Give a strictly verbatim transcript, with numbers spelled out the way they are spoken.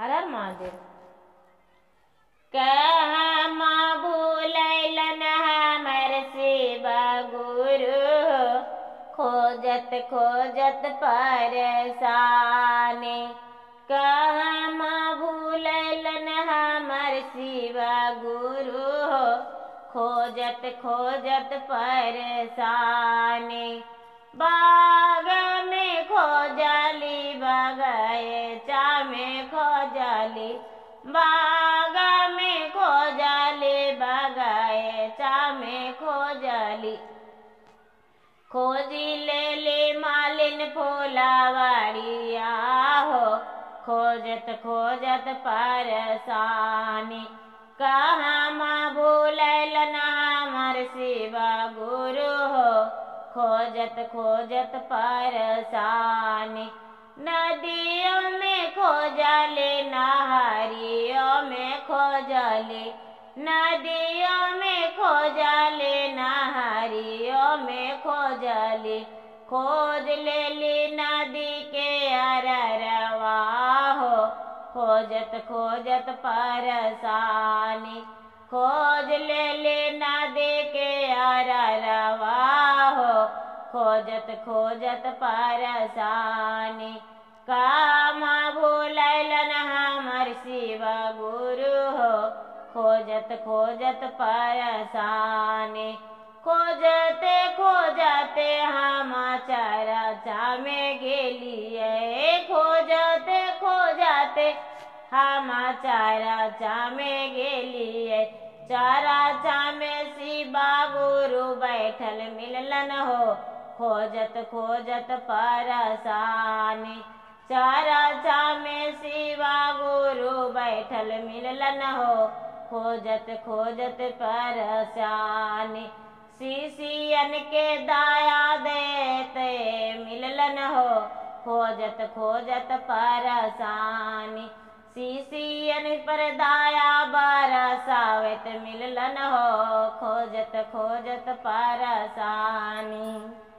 हर हर महादेव। कहमा भूलैलन हमर शिव गुरु, खोजत खोजत परेशानी। कहमा भूलैलन हमर शिव गुरु, खोजत खोजत परेशानी। बाग में खोजली बगीचा में खोजली, बाग में खोजली बगीचा में खोजली। खोजी ले ली मालिन फूलवरिया हो, खोजत खोजत परेशानी। कहमा भूलैलन हमर शिव गुरु हो, खोजत खोजत परेशानी। नदियों में खोजली नहरियों में खोजली, नदियों में खोजली नहरियों में खोजली। खोज लेली नदी के अररवा हो, खोजत खोजत परेशानी। खोज लेली नदी के अररवा हो, खोजत खोजत परेशानी। कहमा भूलैलन हमर शिव गुरु हो, खोजत खोजत परेशानी। खोजते खोजते हम चरचा में गेलिए, खोजते खोजते हम चरचा में गेलिए। चरचा में शिव गुरु बैठल मिललन हो, खोजत खोजत परेशानी। चरचा में शिव गुरु बैठल मिललन हो, खोजत खोजत परेशानी। शिष्यन के दया देते मिललन हो, खोजत खोजत परेशानी। शिष्यन पर दया बरसावत मिललन हो, खोजत खोजत परेशानी।